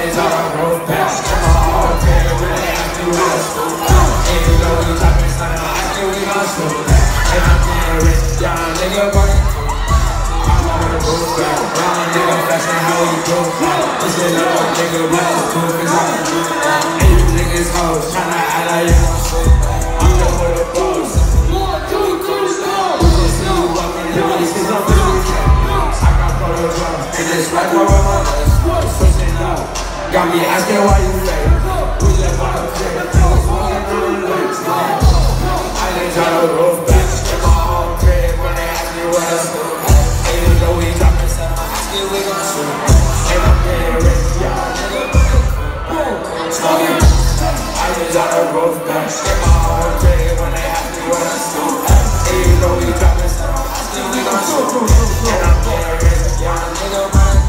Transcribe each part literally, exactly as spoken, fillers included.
is all I wrote back. In my whole crib, when they ask me where I school. And you know we dropping son, I still we gon' school. And I'm getting rich, young nigga running. I'm on the roof back. Young nigga flashing how we do. This is a little nigga, but it's cool, cause I'm a dude. And you niggas hoes, tryna act like you gon' school. I'm the with the boss. One, two, three, four. We just see you walking in the place, I'm really cat. I got photo drums, and this right over my legs. Switching up, got me asking why you fake. We just wanna play, I was walking through the legs. I just try to roof back in my home crib when they ask me what I do. And you know we dropping some, I still we gon' shoot. And I'm getting rich, y'all nigga. Smoking, I just try to roof back in my home crib when they ask me what I do. And you know we dropping some, I still we gon' shoot. And I'm getting rich, y'all nigga.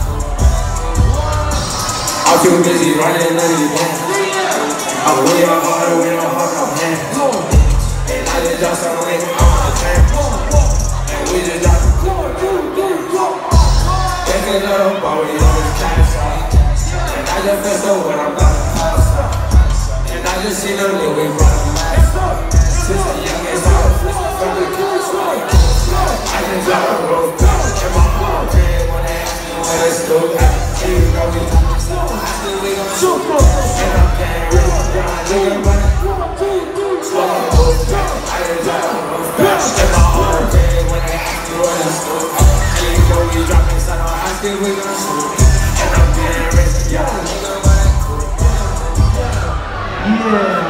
I'm too busy running on these bands. I'm way up harder with a hard on hand. And I just dropped some link on my jam. And we just dropped the floor. Take a little ball, we on this cash out. And I just feel so what I'm about to pass out. And I just see the little we brought a mask up. Since the youngest I was from the cash out. I just dropped a road back in my home crib when they ask me what it's still at. And you know we dropped it so I still we gon' shoot. And I'm getting rich, young nigga money. Smoking Boof Pack, I just dropped a Boof Pack in my home crib when they ask me what it's still at. And you know we dropping son, I still we gon' shoot. And I'm getting rich, young nigga money. Yeah.